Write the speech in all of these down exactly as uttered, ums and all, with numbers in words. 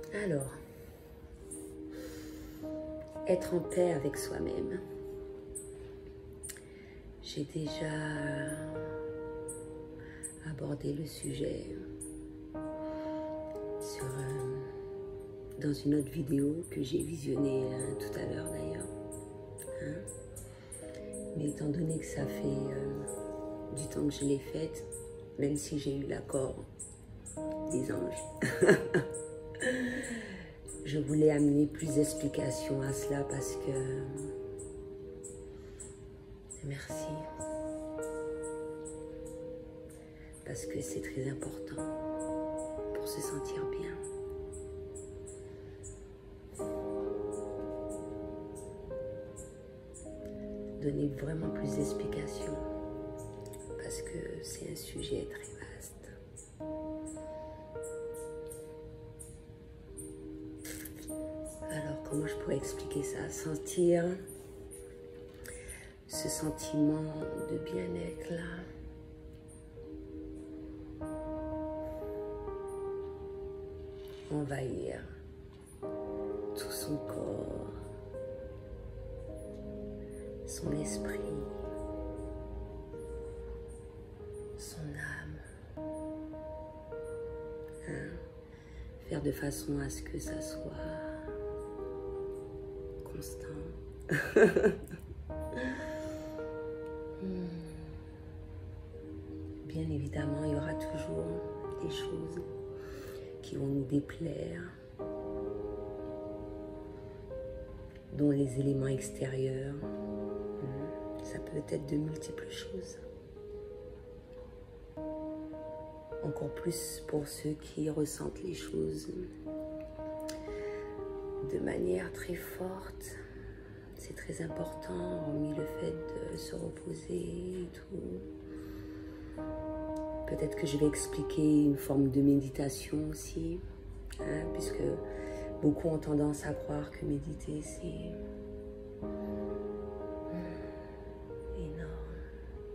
Alors, être en paix avec soi-même. J'ai déjà abordé le sujet sur, euh, dans une autre vidéo que j'ai visionnée euh, tout à l'heure d'ailleurs. Hein? Mais étant donné que ça fait euh, du temps que je l'ai faite, même si j'ai eu l'accord des anges, je voulais amener plus d'explications à cela parce que... Merci. Parce que c'est très important pour se sentir bien. Donner vraiment plus d'explications parce que c'est un sujet très vaste. Alors, comment je pourrais expliquer ça? Sentir ce sentiment de bien-être là. Envahir tout son corps, son esprit, son âme. Hein? Faire de façon à ce que ça soit constant. Bien évidemment, il y aura toujours des choses qui vont nous déplaire, dont les éléments extérieurs. Ça peut être de multiples choses. Encore plus pour ceux qui ressentent les choses de manière très forte. C'est très important, hormis le fait de se reposer et tout. Peut-être que je vais expliquer une forme de méditation aussi, hein, puisque beaucoup ont tendance à croire que méditer, c'est énorme.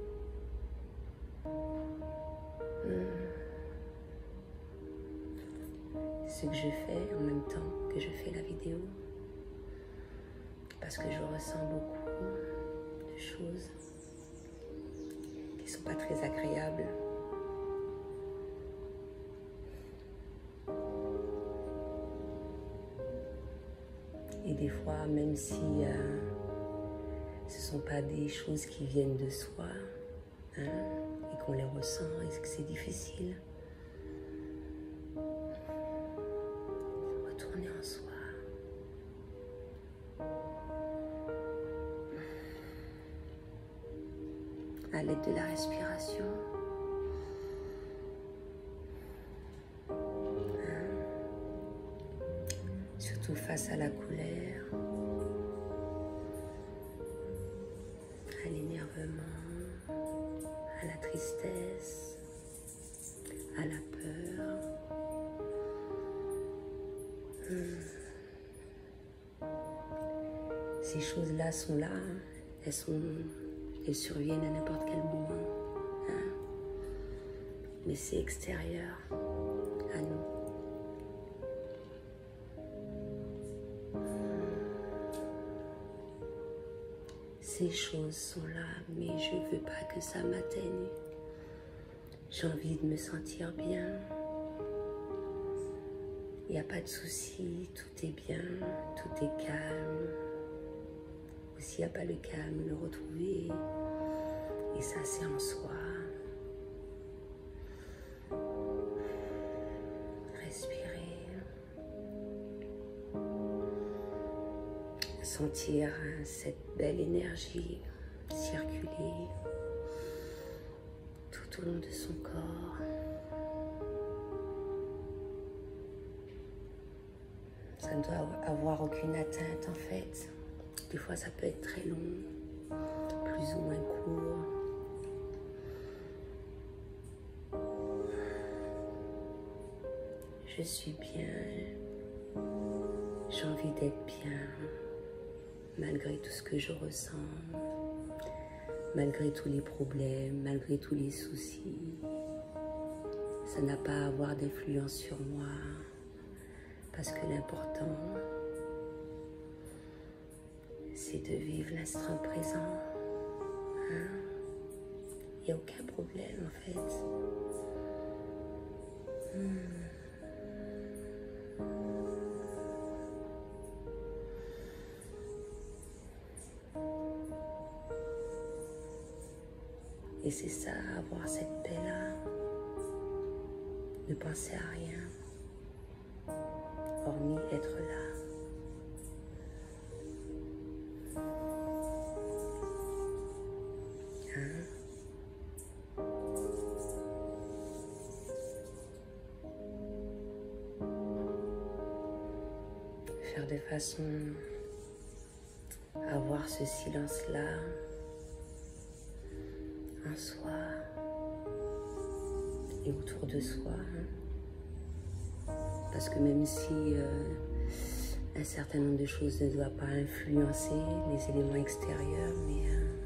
Ce que je fais en même temps que je fais la vidéo, parce que je ressens beaucoup de choses qui ne sont pas très agréables. Et des fois, même si euh, ce ne sont pas des choses qui viennent de soi, hein, et qu'on les ressent, et que c'est difficile, retourner en soi. À l'aide de la respiration. Surtout face à la colère, à l'énervement, à la tristesse, à la peur. Ces choses-là sont là, elles, sont, elles surviennent à n'importe quel moment, hein? Mais c'est extérieur à nous. Ces choses sont là, mais je ne veux pas que ça m'atteigne. J'ai envie de me sentir bien. Il n'y a pas de souci, tout est bien, tout est calme. Ou s'il n'y a pas le calme, le retrouver. Et ça, c'est en soi. Respirer. Sentir cette belle énergie circuler tout au long de son corps. Ça ne doit avoir aucune atteinte en fait. Des fois ça peut être très long, plus ou moins court. Je suis bien, j'ai envie d'être bien. Malgré tout ce que je ressens, malgré tous les problèmes, malgré tous les soucis, ça n'a pas à avoir d'influence sur moi, Parce que l'important, c'est de vivre l'instant présent. Hein? Il n'y a aucun problème en fait. Hmm. Et c'est ça, avoir cette paix-là. Ne penser à rien, hormis être là. Hein? Faire de façon à avoir ce silence-là en soi et autour de soi. Hein? Parce que même si euh, un certain nombre de choses ne doivent pas influencer les éléments extérieurs, mais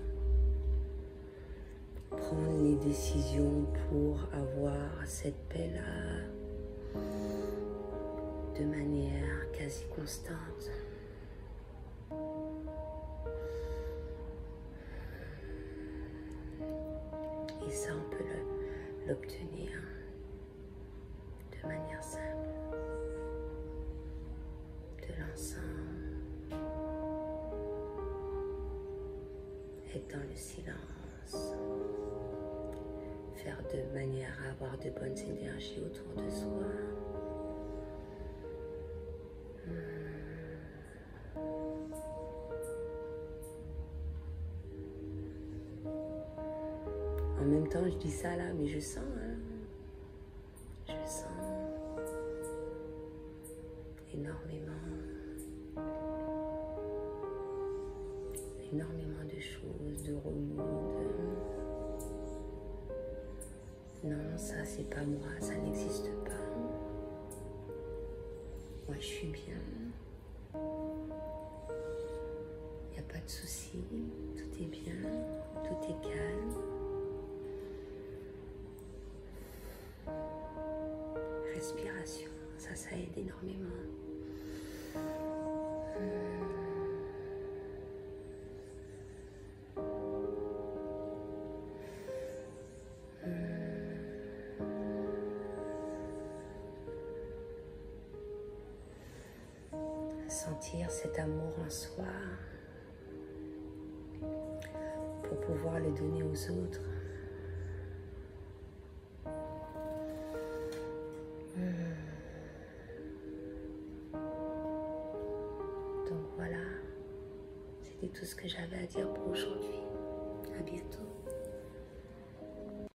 euh, prendre les décisions pour avoir cette paix-là de manière quasi constante. Et ça, on peut l'obtenir de manière simple. De l'ensemble. Être dans le silence. Faire de manière à avoir de bonnes énergies autour de soi. En même temps, je dis ça là, mais je sens, hein, je sens énormément, énormément de choses, de remous, de... Non, ça c'est pas moi, ça n'existe pas. Moi je suis bien, il n'y a pas de souci, tout est bien, tout est calme. Respiration, ça, ça aide énormément. Sentir cet amour en soi pour pouvoir le donner aux autres. Donc voilà, c'était tout ce que j'avais à dire pour aujourd'hui. À bientôt.